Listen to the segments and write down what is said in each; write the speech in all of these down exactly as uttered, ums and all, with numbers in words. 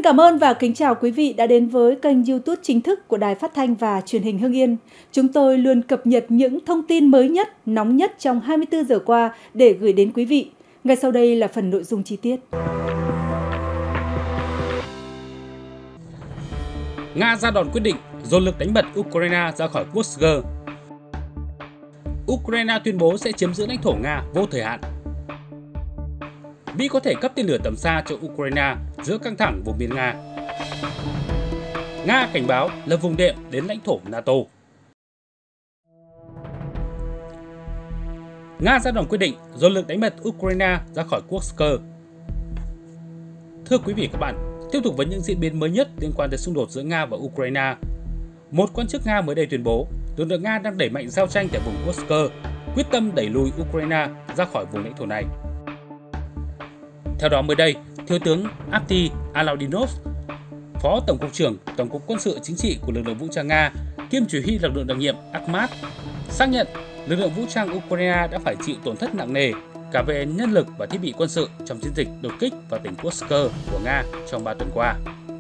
cảm ơn và kính chào quý vị đã đến với kênh YouTube chính thức của Đài Phát thanh và Truyền hình Hưng Yên. Chúng tôi luôn cập nhật những thông tin mới nhất, nóng nhất trong hai mươi tư giờ qua để gửi đến quý vị. Ngay sau đây là phần nội dung chi tiết. Nga ra đòn quyết định dồn lực đánh bật Ukraine ra khỏi Kursk. Ukraine tuyên bố sẽ chiếm giữ lãnh thổ Nga vô thời hạn. Mỹ có thể cấp tên lửa tầm xa cho Ukraine giữa căng thẳng vùng biên Nga. Nga cảnh báo là vùng đệm đến lãnh thổ NATO. Nga ra đòn quyết định dồn lực đánh bật Ukraine ra khỏi Kursk. Thưa quý vị và các bạn, tiếp tục với những diễn biến mới nhất liên quan tới xung đột giữa Nga và Ukraine. Một quan chức Nga mới đây tuyên bố lực lượng Nga đang đẩy mạnh giao tranh tại vùng Kursk, quyết tâm đẩy lùi Ukraine ra khỏi vùng lãnh thổ này. Theo đó mới đây, Thiếu tướng Avdiy Alaudinov, Phó Tổng cục trưởng Tổng cục Quân sự Chính trị của lực lượng vũ trang Nga, kiêm chỉ huy lực lượng đặc nhiệm Akhmat, xác nhận lực lượng vũ trang Ukraine đã phải chịu tổn thất nặng nề cả về nhân lực và thiết bị quân sự trong chiến dịch đột kích vào tỉnh Kursk của Nga trong ba tuần qua.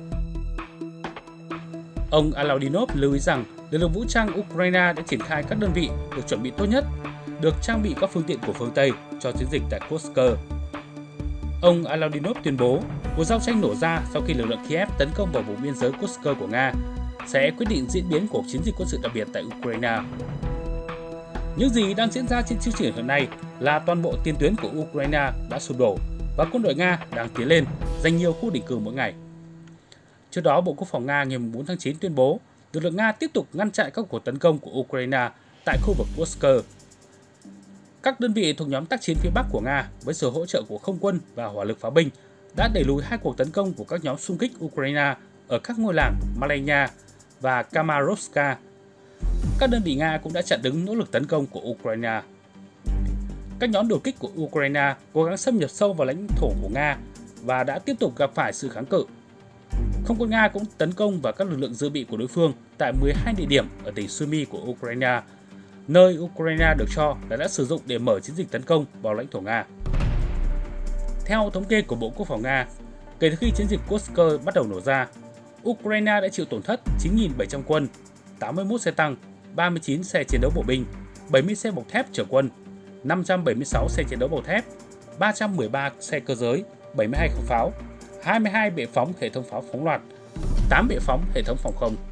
Ông Alaudinov lưu ý rằng lực lượng vũ trang Ukraine đã triển khai các đơn vị được chuẩn bị tốt nhất, được trang bị các phương tiện của phương Tây cho chiến dịch tại Kursk. Ông Alaudinov tuyên bố cuộc giao tranh nổ ra sau khi lực lượng Kiev tấn công vào vùng biên giới Kursk của Nga sẽ quyết định diễn biến của chiến dịch quân sự đặc biệt tại Ukraine. Những gì đang diễn ra trên chiến trường hiện nay là toàn bộ tiền tuyến của Ukraine đã sụp đổ và quân đội Nga đang tiến lên, giành nhiều khu định cư mỗi ngày. Trước đó, Bộ Quốc phòng Nga ngày bốn tháng chín tuyên bố lực lượng Nga tiếp tục ngăn chặn các cuộc tấn công của Ukraine tại khu vực Kursk. Các đơn vị thuộc nhóm tác chiến phía Bắc của Nga với sự hỗ trợ của không quân và hỏa lực pháo binh đã đẩy lùi hai cuộc tấn công của các nhóm xung kích Ukraine ở các ngôi làng Malenya và Kamarovska. Các đơn vị Nga cũng đã chặn đứng nỗ lực tấn công của Ukraine. Các nhóm đột kích của Ukraine cố gắng xâm nhập sâu vào lãnh thổ của Nga và đã tiếp tục gặp phải sự kháng cự. Không quân Nga cũng tấn công vào các lực lượng dự bị của đối phương tại mười hai địa điểm ở tỉnh Sumy của Ukraine, nơi Ukraine được cho là đã sử dụng để mở chiến dịch tấn công vào lãnh thổ Nga. Theo thống kê của Bộ Quốc phòng Nga, kể từ khi chiến dịch Kursk bắt đầu nổ ra, Ukraine đã chịu tổn thất chín nghìn bảy trăm quân, tám mươi mốt xe tăng, ba mươi chín xe chiến đấu bộ binh, bảy mươi xe bọc thép chở quân, năm trăm bảy mươi sáu xe chiến đấu bọc thép, ba trăm mười ba xe cơ giới, bảy mươi hai khẩu pháo, hai mươi hai bệ phóng hệ thống pháo phóng loạt, tám bệ phóng hệ thống phòng không.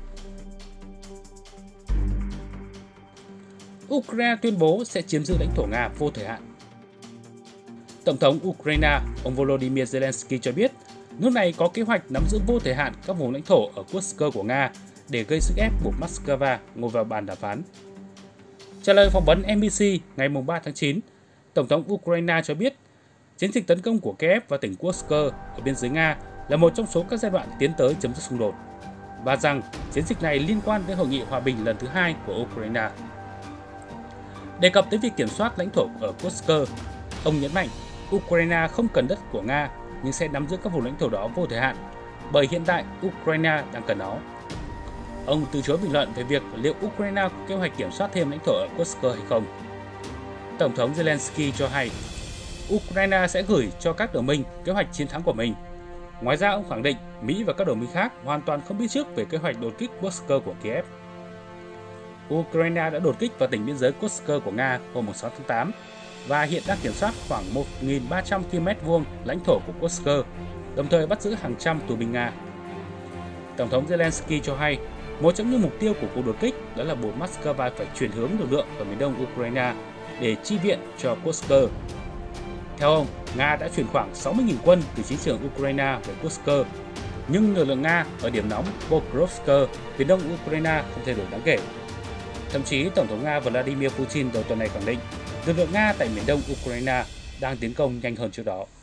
Ukraine tuyên bố sẽ chiếm giữ lãnh thổ Nga vô thời hạn. Tổng thống Ukraine, ông Volodymyr Zelensky cho biết nước này có kế hoạch nắm giữ vô thời hạn các vùng lãnh thổ ở Kursk của Nga để gây sức ép buộc Moscow ngồi vào bàn đàm phán. Trả lời phỏng vấn en bê xê ngày ba tháng chín, Tổng thống Ukraine cho biết chiến dịch tấn công của Kiev vào tỉnh Kursk ở biên giới Nga là một trong số các giai đoạn tiến tới chấm dứt xung đột, và rằng chiến dịch này liên quan đến hội nghị hòa bình lần thứ hai của Ukraine. Đề cập tới việc kiểm soát lãnh thổ ở Kursk, ông nhấn mạnh Ukraine không cần đất của Nga nhưng sẽ nắm giữ các vùng lãnh thổ đó vô thời hạn, bởi hiện tại Ukraine đang cần nó. Ông từ chối bình luận về việc liệu Ukraine có kế hoạch kiểm soát thêm lãnh thổ ở Kursk hay không. Tổng thống Zelensky cho hay Ukraine sẽ gửi cho các đồng minh kế hoạch chiến thắng của mình. Ngoài ra, ông khẳng định Mỹ và các đồng minh khác hoàn toàn không biết trước về kế hoạch đột kích Kursk của Kiev. Ukraine đã đột kích vào tỉnh biên giới Kursk của Nga hôm sáu tháng tám và hiện đang kiểm soát khoảng một nghìn ba trăm ki lô mét vuông lãnh thổ của Kursk, đồng thời bắt giữ hàng trăm tù binh Nga. Tổng thống Zelensky cho hay một trong những mục tiêu của cuộc đột kích đó là buộc Moscow phải chuyển hướng lực lượng vào miền đông Ukraine để chi viện cho Kursk. Theo ông, Nga đã chuyển khoảng sáu mươi nghìn quân từ chiến trường Ukraine về Kursk, nhưng lực lượng Nga ở điểm nóng Pokrovsk, phía đông Ukraine không thay đổi đáng kể. Thậm chí, Tổng thống Nga Vladimir Putin đầu tuần này khẳng định lực lượng Nga tại miền đông Ukraine đang tiến công nhanh hơn trước đó.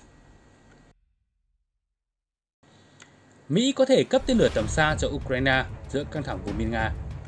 Mỹ có thể cấp tên lửa tầm xa cho Ukraine giữa căng thẳng vùng biên Nga.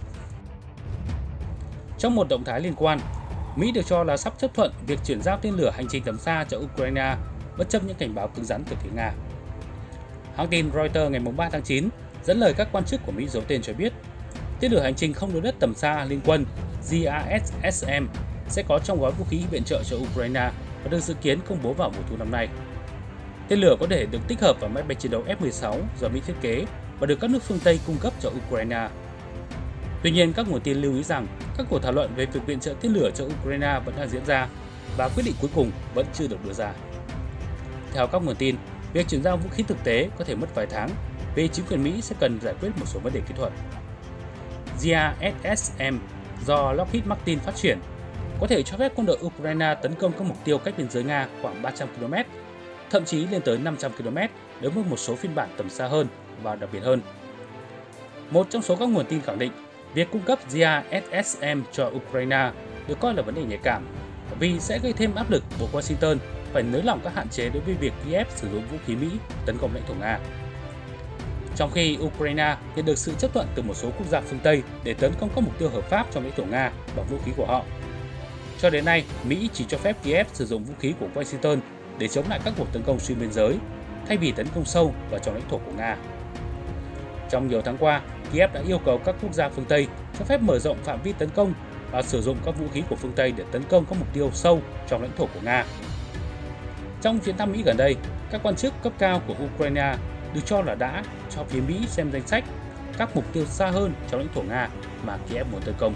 Trong một động thái liên quan, Mỹ được cho là sắp chấp thuận việc chuyển giao tên lửa hành trình tầm xa cho Ukraine bất chấp những cảnh báo cứng rắn từ phía Nga. Hãng tin Reuters ngày ba tháng chín dẫn lời các quan chức của Mỹ giấu tên cho biết tên lửa hành trình không đối đất tầm xa liên quân G A S S M sẽ có trong gói vũ khí viện trợ cho Ukraine và được dự kiến công bố vào mùa thu năm nay. Tên lửa có thể được tích hợp vào máy bay chiến đấu F mười sáu do Mỹ thiết kế và được các nước phương Tây cung cấp cho Ukraine. Tuy nhiên, các nguồn tin lưu ý rằng các cuộc thảo luận về việc viện trợ tên lửa cho Ukraine vẫn đang diễn ra và quyết định cuối cùng vẫn chưa được đưa ra. Theo các nguồn tin, việc chuyển giao vũ khí thực tế có thể mất vài tháng vì chính quyền Mỹ sẽ cần giải quyết một số vấn đề kỹ thuật. gi a ét ét em do Lockheed Martin phát triển có thể cho phép quân đội Ukraine tấn công các mục tiêu cách biên giới Nga khoảng ba trăm ki lô mét, thậm chí lên tới năm trăm ki lô mét đối với một số phiên bản tầm xa hơn và đặc biệt hơn. Một trong số các nguồn tin khẳng định việc cung cấp gi a ét ét em cho Ukraine được coi là vấn đề nhạy cảm vì sẽ gây thêm áp lực buộc Washington phải nới lỏng các hạn chế đối với việc Kiev sử dụng vũ khí Mỹ tấn công lãnh thổ Nga. Trong khi Ukraine nhận được sự chấp thuận từ một số quốc gia phương Tây để tấn công các mục tiêu hợp pháp trong lãnh thổ Nga bằng vũ khí của họ. Cho đến nay, Mỹ chỉ cho phép Kiev sử dụng vũ khí của Washington để chống lại các cuộc tấn công xuyên biên giới, thay vì tấn công sâu vào trong lãnh thổ của Nga. Trong nhiều tháng qua, Kiev đã yêu cầu các quốc gia phương Tây cho phép mở rộng phạm vi tấn công và sử dụng các vũ khí của phương Tây để tấn công các mục tiêu sâu trong lãnh thổ của Nga. Trong chuyến thăm Mỹ gần đây, các quan chức cấp cao của Ukraine được cho là đã cho phía Mỹ xem danh sách các mục tiêu xa hơn trong lãnh thổ Nga mà Kiev muốn tấn công.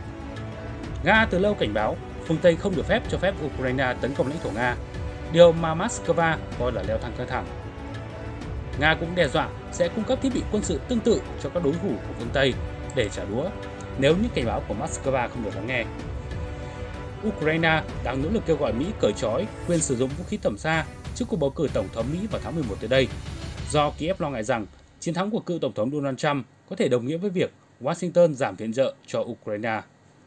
Nga từ lâu cảnh báo phương Tây không được phép cho phép Ukraine tấn công lãnh thổ Nga, điều mà Moscow coi là leo thang căng thẳng. Nga cũng đe dọa sẽ cung cấp thiết bị quân sự tương tự cho các đối thủ của phương Tây để trả đũa nếu những cảnh báo của Moscow không được lắng nghe. Ukraine đang nỗ lực kêu gọi Mỹ cởi trói quyền sử dụng vũ khí tầm xa trước cuộc bầu cử tổng thống Mỹ vào tháng mười một tới đây, do Kiev lo ngại rằng chiến thắng của cựu tổng thống Donald Trump có thể đồng nghĩa với việc Washington giảm viện trợ cho Ukraine.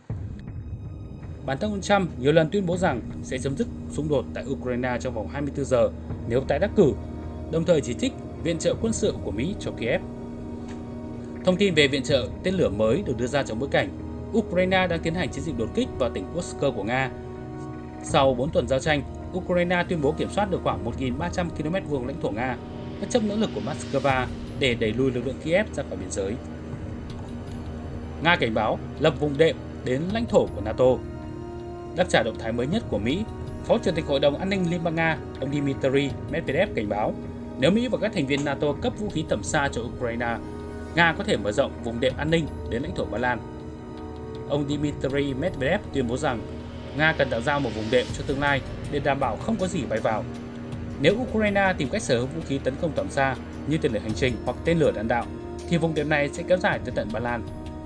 Bản thân ông Trump nhiều lần tuyên bố rằng sẽ chấm dứt xung đột tại Ukraine trong vòng hai mươi tư giờ nếu tái đắc cử, đồng thời chỉ trích viện trợ quân sự của Mỹ cho Kiev. Thông tin về viện trợ tên lửa mới được đưa ra trong bối cảnh Ukraine đang tiến hành chiến dịch đột kích vào tỉnh Kursk của Nga. Sau bốn tuần giao tranh, Ukraine tuyên bố kiểm soát được khoảng một nghìn ba trăm ki lô mét vuông lãnh thổ Nga, bất chấp nỗ lực của Moscow để đẩy lùi lực lượng Kiev ra khỏi biên giới. Nga cảnh báo lập vùng đệm đến lãnh thổ của NATO. Đáp trả động thái mới nhất của Mỹ, Phó Chủ tịch Hội đồng An ninh Liên bang Nga, ông Dmitry Medvedev cảnh báo nếu Mỹ và các thành viên NATO cấp vũ khí tầm xa cho Ukraine, Nga có thể mở rộng vùng đệm an ninh đến lãnh thổ Ba Lan. Ông Dmitry Medvedev tuyên bố rằng Nga cần tạo ra một vùng đệm cho tương lai để đảm bảo không có gì bay vào. Nếu Ukraine tìm cách sở hữu vũ khí tấn công tầm xa như tên lửa hành trình hoặc tên lửa đạn đạo, thì vùng đệm này sẽ kéo dài tới tận Ba Lan.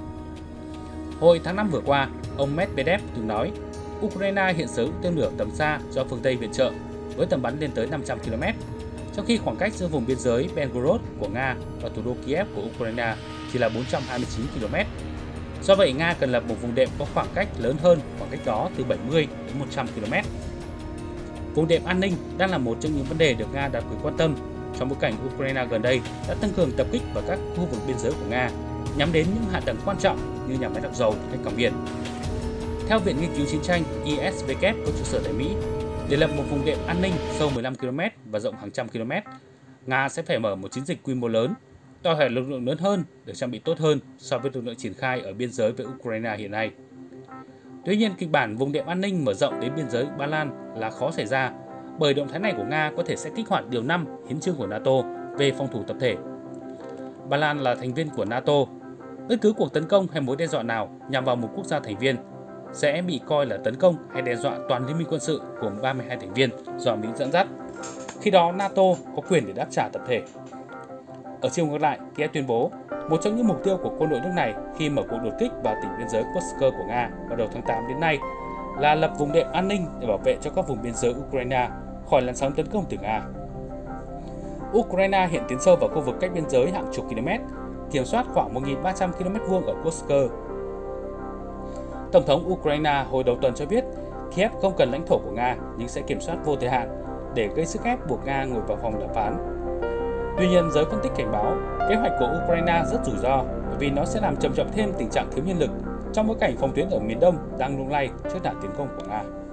Hồi tháng năm vừa qua, ông Medvedev từng nói Ukraine hiện sở hữu tên lửa tầm xa do phương Tây viện trợ với tầm bắn lên tới năm trăm ki lô mét, trong khi khoảng cách giữa vùng biên giới Belgorod của Nga và thủ đô Kiev của Ukraine chỉ là bốn trăm hai mươi chín ki lô mét. Do vậy, Nga cần lập một vùng đệm có khoảng cách lớn hơn khoảng cách đó từ bảy mươi đến một trăm ki lô mét. Vùng đệm an ninh đang là một trong những vấn đề được Nga đặc biệt quan tâm trong bối cảnh Ukraine gần đây đã tăng cường tập kích vào các khu vực biên giới của Nga nhắm đến những hạ tầng quan trọng như nhà máy lọc dầu hay cảng biển. Theo Viện Nghiên cứu Chiến tranh i ét vê kép có trụ sở tại Mỹ, để lập một vùng đệm an ninh sâu mười lăm ki lô mét và rộng hàng trăm km, Nga sẽ phải mở một chiến dịch quy mô lớn, đòi hỏi lực lượng lớn hơn để trang bị tốt hơn so với lực lượng triển khai ở biên giới với Ukraine hiện nay. Tuy nhiên, kịch bản vùng đệm an ninh mở rộng đến biên giới Ba Lan là khó xảy ra, bởi động thái này của Nga có thể sẽ kích hoạt điều năm hiến chương của NATO về phòng thủ tập thể. Ba Lan là thành viên của NATO. Bất cứ cuộc tấn công hay mối đe dọa nào nhằm vào một quốc gia thành viên sẽ bị coi là tấn công hay đe dọa toàn liên minh quân sự gồm ba mươi hai thành viên do Mỹ dẫn dắt. Khi đó, NATO có quyền để đáp trả tập thể. Ở chiều ngược lại, Kiev tuyên bố một trong những mục tiêu của quân đội nước này khi mở cuộc đột kích vào tỉnh biên giới Kursk của Nga vào đầu tháng tám đến nay là lập vùng đệm an ninh để bảo vệ cho các vùng biên giới Ukraine khỏi làn sóng tấn công từ Nga. Ukraine hiện tiến sâu vào khu vực cách biên giới hàng chục km, kiểm soát khoảng một nghìn ba trăm ki lô mét vuông ở Kursk. Tổng thống Ukraine hồi đầu tuần cho biết Kiev không cần lãnh thổ của Nga nhưng sẽ kiểm soát vô thời hạn để gây sức ép buộc Nga ngồi vào phòng đàm phán. Tuy nhiên, giới phân tích cảnh báo kế hoạch của Ukraine rất rủi ro vì nó sẽ làm trầm trọng thêm tình trạng thiếu nhân lực trong bối cảnh phòng tuyến ở miền Đông đang lung lay trước đà tiến công của Nga.